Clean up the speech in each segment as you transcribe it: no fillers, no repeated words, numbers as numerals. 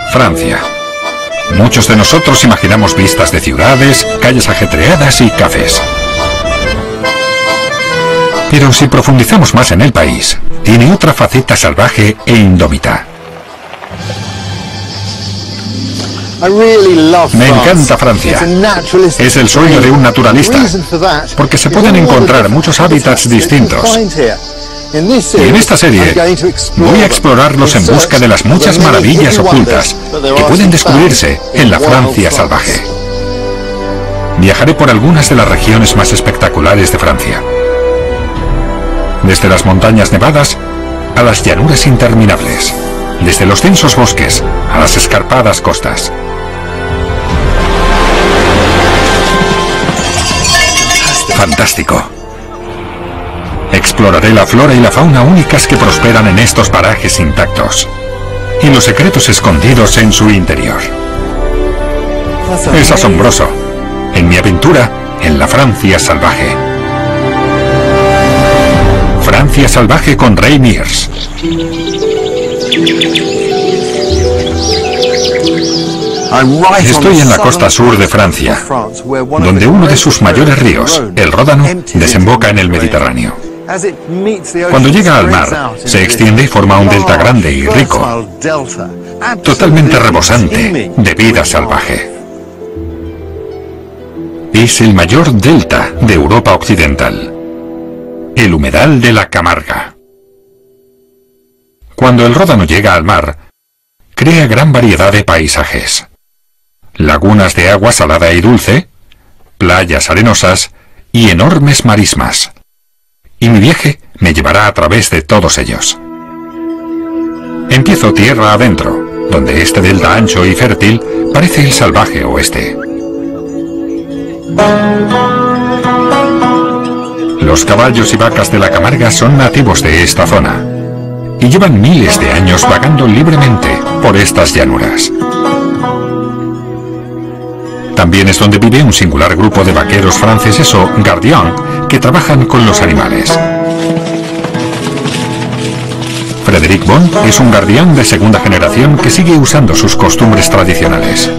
Francia. Muchos de nosotros imaginamos vistas de ciudades, calles ajetreadas y cafés. Pero si profundizamos más en el país, tiene otra faceta salvaje e indómita. Me encanta Francia. Es el sueño de un naturalista, porque se pueden encontrar muchos hábitats distintos. Y en esta serie voy a explorarlos en busca de las muchas maravillas ocultas que pueden descubrirse en la Francia salvaje. Viajaré por algunas de las regiones más espectaculares de Francia. Desde las montañas nevadas a las llanuras interminables. Desde los densos bosques a las escarpadas costas. Fantástico. Exploraré la flora y la fauna únicas que prosperan en estos parajes intactos y los secretos escondidos en su interior. Es asombroso. En mi aventura en la Francia salvaje. Francia salvaje con Ray Mears. Estoy en la costa sur de Francia, donde uno de sus mayores ríos, el Ródano, desemboca en el Mediterráneo. Cuando llega al mar, se extiende y forma un delta grande y rico, totalmente rebosante de vida salvaje. Es el mayor delta de Europa occidental, el humedal de la Camarga. Cuando el Ródano llega al mar, crea gran variedad de paisajes. Lagunas de agua salada y dulce, playas arenosas y enormes marismas. Y mi viaje me llevará a través de todos ellos. Empiezo tierra adentro, donde este delta ancho y fértil parece el salvaje oeste. Los caballos y vacas de la Camarga son nativos de esta zona y llevan miles de años vagando libremente por estas llanuras. También es donde vive un singular grupo de vaqueros franceses o gardiens que trabajan con los animales. Frédéric Bon es un guardián de segunda generación que sigue usando sus costumbres tradicionales.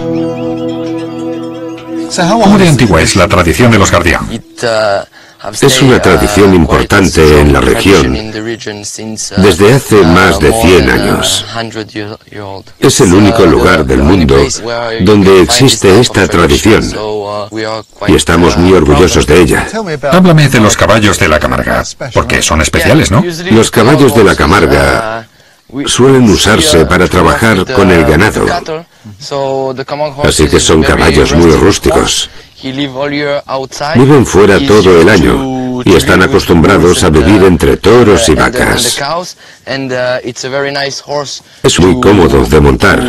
¿Cómo de antigua es la tradición de los guardians? Es una tradición importante en la región desde hace más de 100 años. Es el único lugar del mundo donde existe esta tradición y estamos muy orgullosos de ella. Háblame de los caballos de la Camarga, porque son especiales, ¿no? Los caballos de la Camarga suelen usarse para trabajar con el ganado, así que son caballos muy rústicos. Viven fuera todo el año y están acostumbrados a vivir entre toros y vacas. Es muy cómodo de montar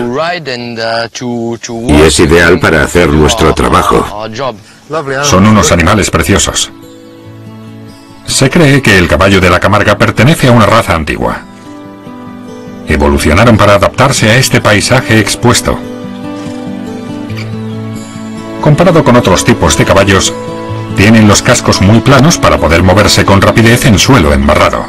y es ideal para hacer nuestro trabajo. Son unos animales preciosos. Se cree que el caballo de la Camarga pertenece a una raza antigua. Evolucionaron para adaptarse a este paisaje expuesto. Comparado con otros tipos de caballos, tienen los cascos muy planos para poder moverse con rapidez en suelo embarrado.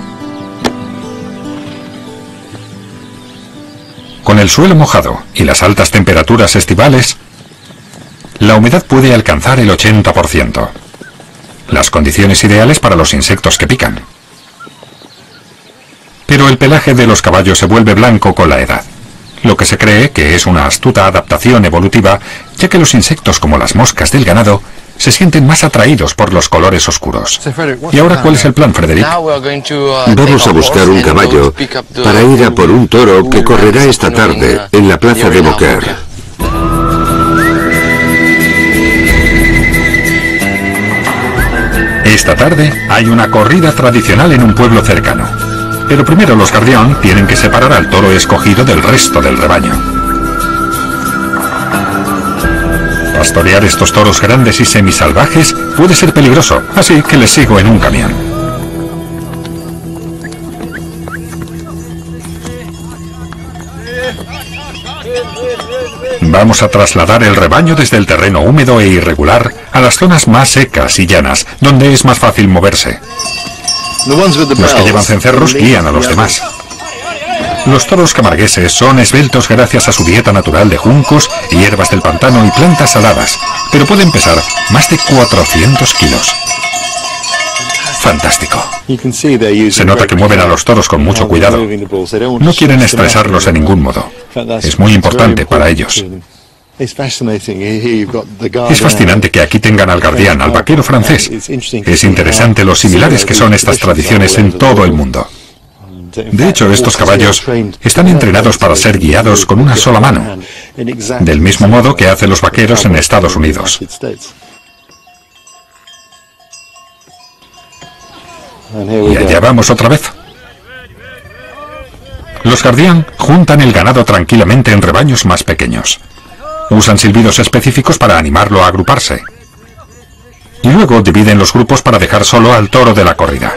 Con el suelo mojado y las altas temperaturas estivales, la humedad puede alcanzar el 80%. Las condiciones ideales para los insectos que pican. Pero el pelaje de los caballos se vuelve blanco con la edad, lo que se cree que es una astuta adaptación evolutiva, ya que los insectos como las moscas del ganado se sienten más atraídos por los colores oscuros. ¿Y ahora cuál es el plan, Frédéric? Vamos a buscar un caballo para ir a por un toro que correrá esta tarde en la plaza de Beaucaire. Esta tarde hay una corrida tradicional en un pueblo cercano. Pero primero los guardians tienen que separar al toro escogido del resto del rebaño. Pastorear estos toros grandes y semisalvajes puede ser peligroso, así que les sigo en un camión. Vamos a trasladar el rebaño desde el terreno húmedo e irregular a las zonas más secas y llanas, donde es más fácil moverse. Los que llevan cencerros guían a los demás. Los toros camargueses son esbeltos gracias a su dieta natural de juncos, hierbas del pantano y plantas saladas, pero pueden pesar más de 400 kilos. Fantástico. Se nota que mueven a los toros con mucho cuidado. No quieren estresarlos de ningún modo. Es muy importante para ellos. Es fascinante que aquí tengan al guardián, al vaquero francés. Es interesante lo similares que son estas tradiciones en todo el mundo. De hecho, estos caballos están entrenados para ser guiados con una sola mano, del mismo modo que hacen los vaqueros en Estados Unidos. Y allá vamos otra vez. Los guardián juntan el ganado tranquilamente en rebaños más pequeños. Usan silbidos específicos para animarlo a agruparse. Y luego dividen los grupos para dejar solo al toro de la corrida.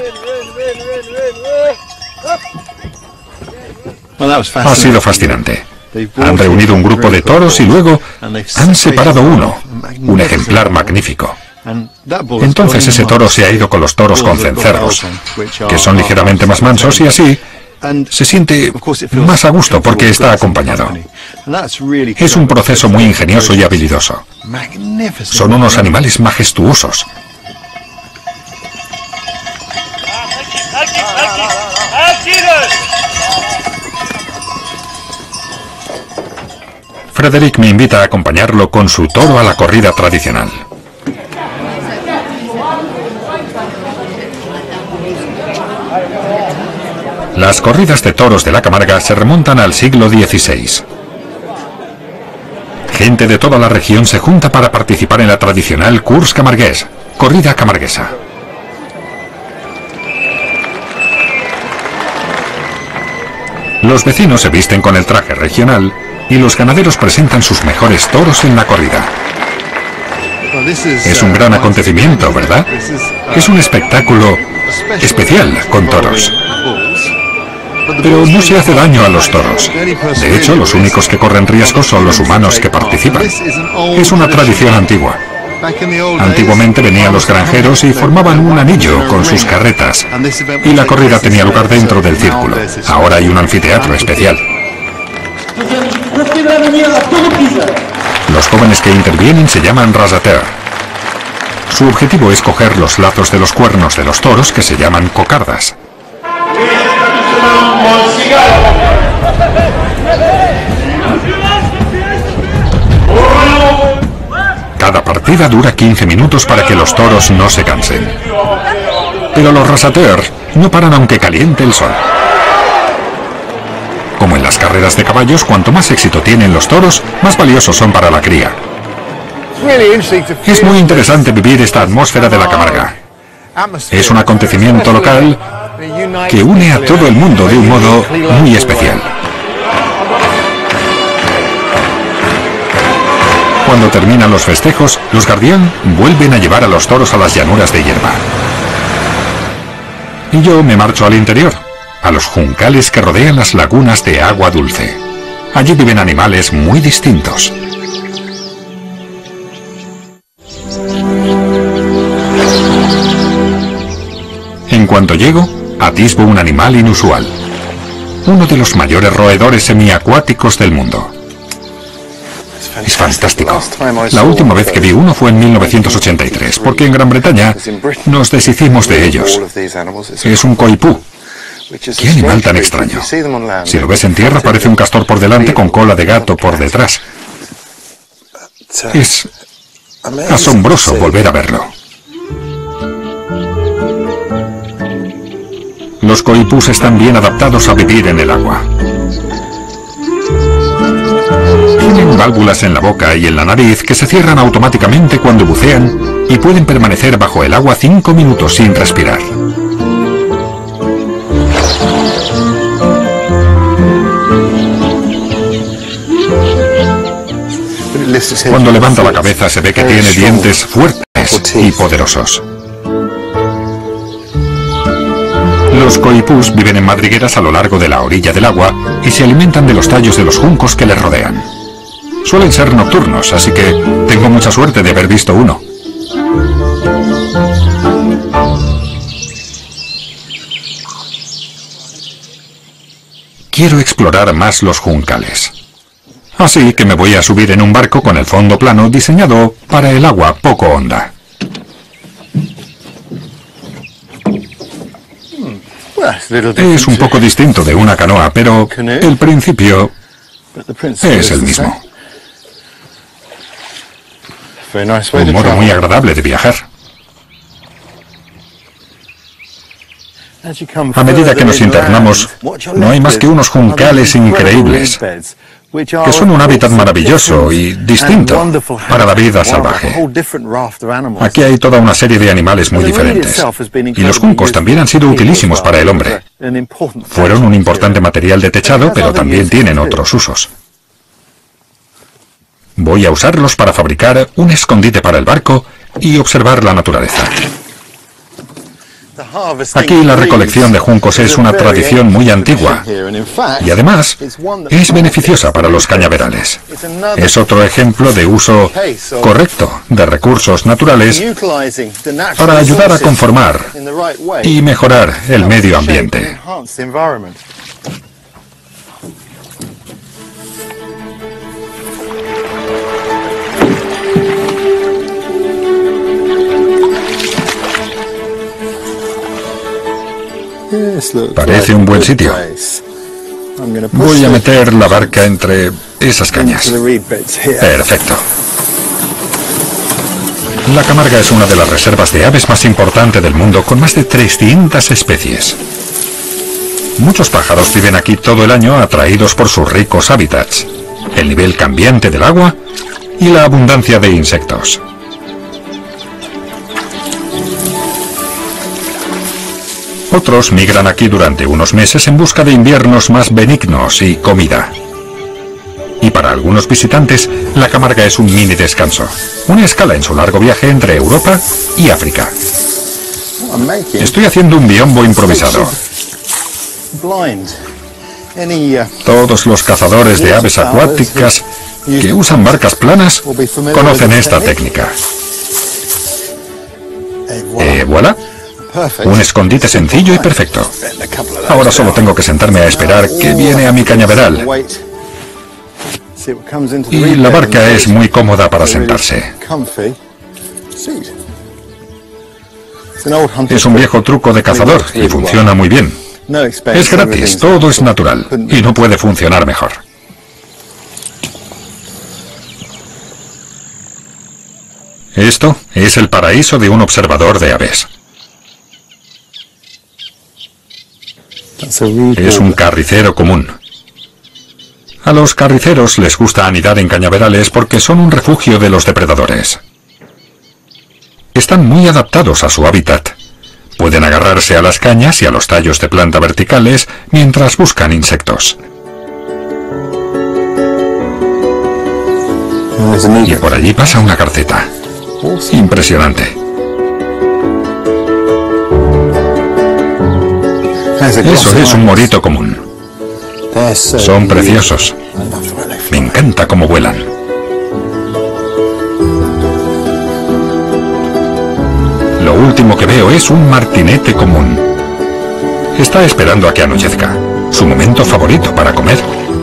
Ha sido fascinante. Han reunido un grupo de toros y luego han separado uno, un ejemplar magnífico. Entonces ese toro se ha ido con los toros con cencerros, que son ligeramente más mansos, y así se siente más a gusto porque está acompañado. Es un proceso muy ingenioso y habilidoso. Son unos animales majestuosos. Frederick me invita a acompañarlo con su toro a la corrida tradicional. Las corridas de toros de la Camarga se remontan al siglo XVI. Gente de toda la región se junta para participar en la tradicional Course camarguesa, corrida camarguesa. Los vecinos se visten con el traje regional y los ganaderos presentan sus mejores toros en la corrida. Es un gran acontecimiento, ¿verdad? Es un espectáculo especial con toros. Pero no se hace daño a los toros. De hecho, los únicos que corren riesgo son los humanos que participan. Es una tradición antigua. Antiguamente venían los granjeros y formaban un anillo con sus carretas, y la corrida tenía lugar dentro del círculo. Ahora hay un anfiteatro especial. Los jóvenes que intervienen se llaman rasateurs. Su objetivo es coger los lazos de los cuernos de los toros, que se llaman cocardas. Cada partida dura 15 minutos para que los toros no se cansen. Pero los rasateurs no paran aunque caliente el sol. Como en las carreras de caballos, cuanto más éxito tienen los toros, más valiosos son para la cría. Es muy interesante vivir esta atmósfera de la Camarga. Es un acontecimiento local que une a todo el mundo de un modo muy especial. Cuando terminan los festejos, los guardián vuelven a llevar a los toros a las llanuras de hierba. Y yo me marcho al interior, a los juncales que rodean las lagunas de agua dulce. Allí viven animales muy distintos. En cuanto llego, atisbo un animal inusual. Uno de los mayores roedores semiacuáticos del mundo. Es fantástico. La última vez que vi uno fue en 1983, porque en Gran Bretaña nos deshicimos de ellos. Es un coipú. ¡Qué animal tan extraño! Si lo ves en tierra parece un castor por delante con cola de gato por detrás. Es asombroso volver a verlo. Los coipús están bien adaptados a vivir en el agua. Tienen válvulas en la boca y en la nariz que se cierran automáticamente cuando bucean y pueden permanecer bajo el agua 5 minutos sin respirar. Cuando levanta la cabeza se ve que tiene dientes fuertes y poderosos. Los coipús viven en madrigueras a lo largo de la orilla del agua y se alimentan de los tallos de los juncos que les rodean. Suelen ser nocturnos, así que tengo mucha suerte de haber visto uno. quiero explorar más los juncales. Así que me voy a subir en un barco con el fondo plano diseñado para el agua poco honda. Es un poco distinto de una canoa, pero el principio es el mismo. Un modo muy agradable de viajar. A medida que nos internamos, no hay más que unos juncales increíbles, que son un hábitat maravilloso y distinto para la vida salvaje. Aquí hay toda una serie de animales muy diferentes. Y los juncos también han sido utilísimos para el hombre. Fueron un importante material de techado, pero también tienen otros usos. Voy a usarlos para fabricar un escondite para el barco y observar la naturaleza. Aquí la recolección de juncos es una tradición muy antigua y además es beneficiosa para los cañaverales. Es otro ejemplo de uso correcto de recursos naturales para ayudar a conformar y mejorar el medio ambiente. Parece un buen sitio. Voy a meter la barca entre esas cañas. Perfecto. La Camarga es una de las reservas de aves más importantes del mundo, con más de 300 especies. Muchos pájaros viven aquí todo el año, atraídos por sus ricos hábitats, el nivel cambiante del agua y la abundancia de insectos. Otros migran aquí durante unos meses en busca de inviernos más benignos y comida. Y para algunos visitantes, la Camarga es un mini descanso, una escala en su largo viaje entre Europa y África. Estoy haciendo un biombo improvisado. Todos los cazadores de aves acuáticas que usan barcas planas conocen esta técnica. ¡Voilà! Un escondite sencillo y perfecto. Ahora solo tengo que sentarme a esperar que viene a mi cañaveral. Y la barca es muy cómoda para sentarse. Es un viejo truco de cazador y funciona muy bien. Es gratis, todo es natural y no puede funcionar mejor. Esto es el paraíso de un observador de aves. Es un carricero común. A los carriceros les gusta anidar en cañaverales porque son un refugio de los depredadores. Están muy adaptados a su hábitat. Pueden agarrarse a las cañas y a los tallos de planta verticales mientras buscan insectos. Y por allí pasa una garceta. Impresionante. Eso es un morito común. Son preciosos. Me encanta cómo vuelan. Lo último que veo es un martinete común. Está esperando a que anochezca. Su momento favorito para comer.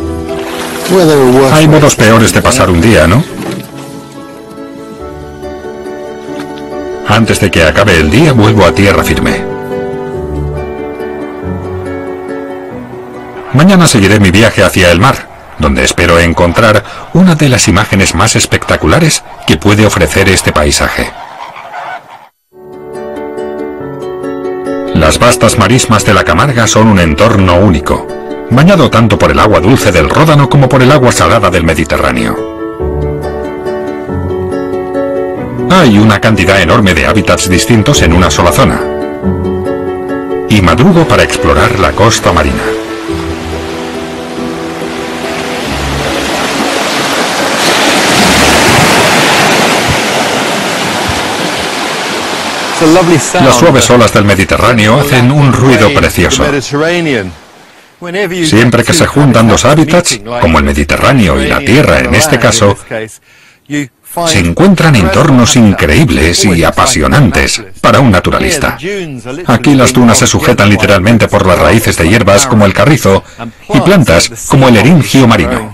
Hay modos peores de pasar un día, ¿no? Antes de que acabe el día, vuelvo a tierra firme. Mañana seguiré mi viaje hacia el mar, donde espero encontrar una de las imágenes más espectaculares que puede ofrecer este paisaje. Las vastas marismas de la Camarga son un entorno único, bañado tanto por el agua dulce del Ródano como por el agua salada del Mediterráneo. Hay una cantidad enorme de hábitats distintos en una sola zona. Y madrugo para explorar la costa marina. Las suaves olas del Mediterráneo hacen un ruido precioso. Siempre que se juntan dos hábitats, como el Mediterráneo y la Tierra en este caso, se encuentran entornos increíbles y apasionantes para un naturalista. Aquí las dunas se sujetan literalmente por las raíces de hierbas como el carrizo y plantas como el eringio marino.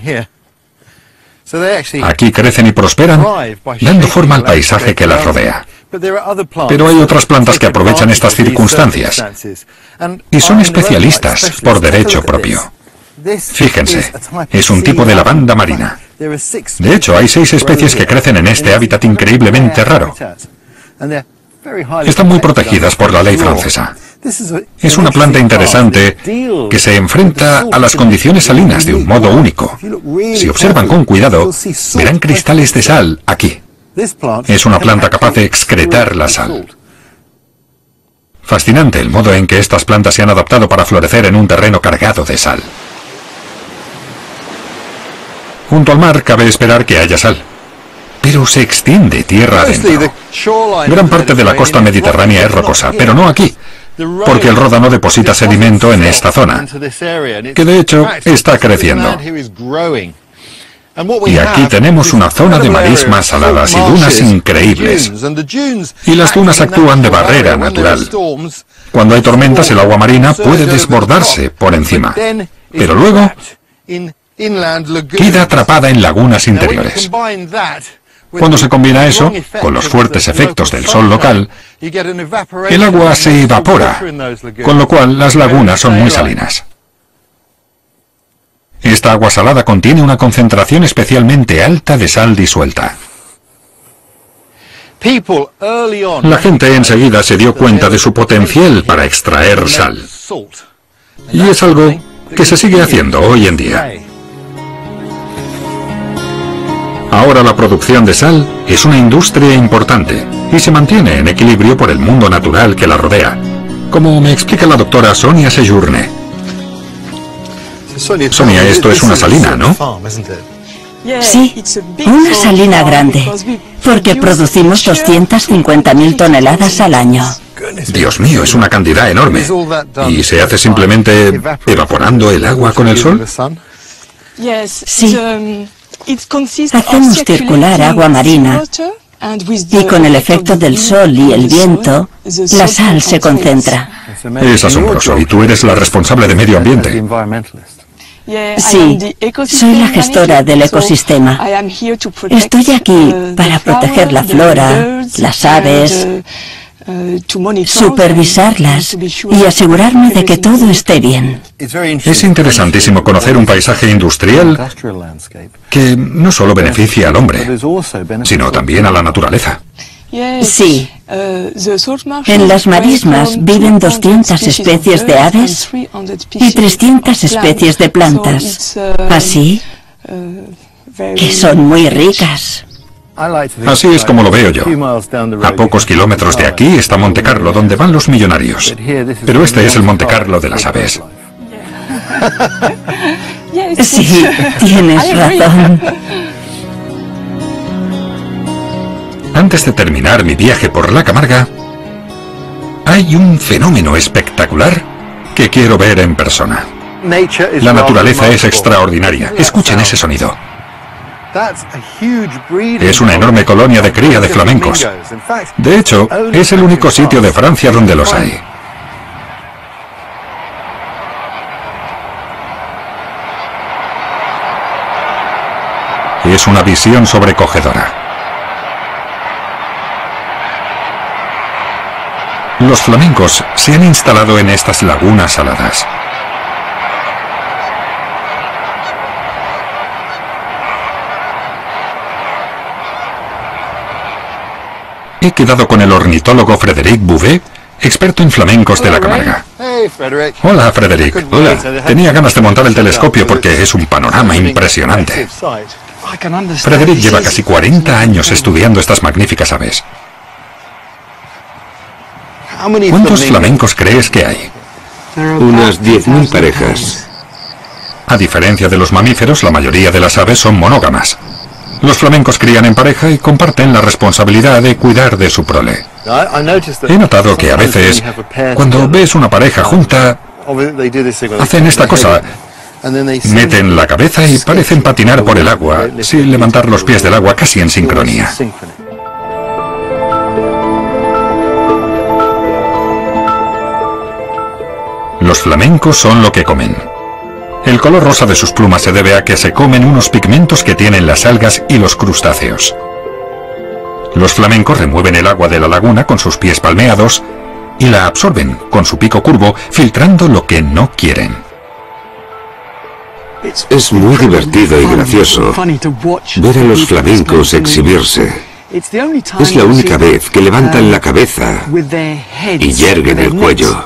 Aquí crecen y prosperan, dando forma al paisaje que las rodea. Pero hay otras plantas que aprovechan estas circunstancias y son especialistas por derecho propio. Fíjense, es un tipo de lavanda marina. De hecho, hay 6 especies que crecen en este hábitat increíblemente raro. Están muy protegidas por la ley francesa. Es una planta interesante que se enfrenta a las condiciones salinas de un modo único. Si observan con cuidado, verán cristales de sal aquí. Es una planta capaz de excretar la sal. Fascinante el modo en que estas plantas se han adaptado para florecer en un terreno cargado de sal. Junto al mar cabe esperar que haya sal, pero se extiende tierra adentro. Gran parte de la costa mediterránea es rocosa, pero no aquí, porque el Ródano deposita sedimento en esta zona, que de hecho está creciendo. Y aquí tenemos una zona de marismas saladas y dunas increíbles. Y las dunas actúan de barrera natural. Cuando hay tormentas, el agua marina puede desbordarse por encima, pero luego queda atrapada en lagunas interiores. Cuando se combina eso con los fuertes efectos del sol local, el agua se evapora, con lo cual las lagunas son muy salinas. Esta agua salada contiene una concentración especialmente alta de sal disuelta. La gente enseguida se dio cuenta de su potencial para extraer sal. Y es algo que se sigue haciendo hoy en día. Ahora la producción de sal es una industria importante y se mantiene en equilibrio por el mundo natural que la rodea, como me explica la doctora Sonia Sejourne. Sonia, esto es una salina, ¿no? Sí, una salina grande, porque producimos 250.000 toneladas al año. Dios mío, es una cantidad enorme. ¿Y se hace simplemente evaporando el agua con el sol? Sí. Hacemos circular agua marina y con el efecto del sol y el viento, la sal se concentra. Es asombroso, y tú eres la responsable de medio ambiente. Sí, soy la gestora del ecosistema. Estoy aquí para proteger la flora, las aves, supervisarlas y asegurarme de que todo esté bien. Es interesantísimo conocer un paisaje industrial que no solo beneficia al hombre, sino también a la naturaleza. Sí. En las marismas viven 200 especies de aves y 300 especies de plantas. Así que son muy ricas. Así es como lo veo yo. A pocos kilómetros de aquí está Monte Carlo, donde van los millonarios. Pero este es el Monte Carlo de las aves. Sí, tienes razón. Antes de terminar mi viaje por la Camarga, hay un fenómeno espectacular que quiero ver en persona. La naturaleza es extraordinaria. Escuchen ese sonido. Es una enorme colonia de cría de flamencos. De hecho, es el único sitio de Francia donde los hay. Es una visión sobrecogedora. Los flamencos se han instalado en estas lagunas saladas. He quedado con el ornitólogo Frédéric Bouvet, experto en flamencos de la Camarga. Hola, Frédéric. Hola. Tenía ganas de montar el telescopio porque es un panorama impresionante. Frédéric lleva casi 40 años estudiando estas magníficas aves. ¿Cuántos flamencos crees que hay? Unas 10.000 parejas. A diferencia de los mamíferos, la mayoría de las aves son monógamas. Los flamencos crían en pareja y comparten la responsabilidad de cuidar de su prole. He notado que a veces, cuando ves una pareja junta, hacen esta cosa. Meten la cabeza y parecen patinar por el agua, sin levantar los pies del agua, casi en sincronía. Los flamencos son lo que comen. El color rosa de sus plumas se debe a que se comen unos pigmentos que tienen las algas y los crustáceos. Los flamencos remueven el agua de la laguna con sus pies palmeados y la absorben con su pico curvo, filtrando lo que no quieren. Es muy divertido y gracioso ver a los flamencos exhibirse. Es la única vez que levantan la cabeza y yerguen el cuello.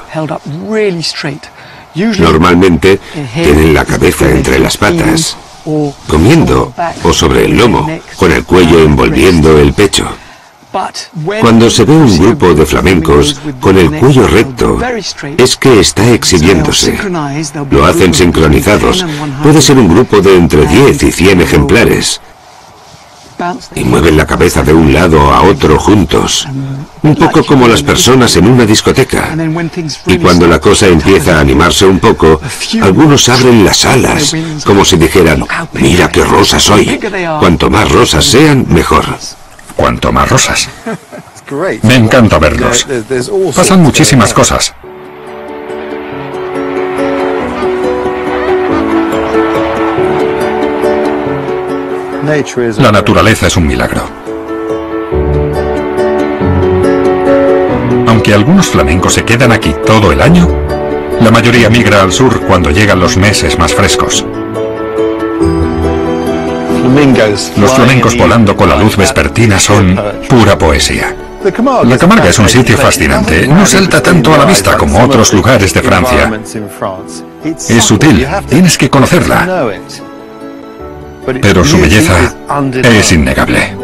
Normalmente tienen la cabeza entre las patas, comiendo o sobre el lomo, con el cuello envolviendo el pecho. Cuando se ve un grupo de flamencos con el cuello recto, es que está exhibiéndose. Lo hacen sincronizados. Puede ser un grupo de entre 10 y 100 ejemplares. Y mueven la cabeza de un lado a otro juntos. Un poco como las personas en una discoteca. Y cuando la cosa empieza a animarse un poco, algunos abren las alas, como si dijeran, mira qué rosa soy. Cuanto más rosas sean, mejor. Cuanto más rosas. Me encanta verlos. Pasan muchísimas cosas. La naturaleza es un milagro. Aunque algunos flamencos se quedan aquí todo el año, la mayoría migra al sur cuando llegan los meses más frescos. Los flamencos volando con la luz vespertina son pura poesía. La Camarga es un sitio fascinante. No salta tanto a la vista como otros lugares de Francia. Es sutil, tienes que conocerla. Pero su belleza es innegable.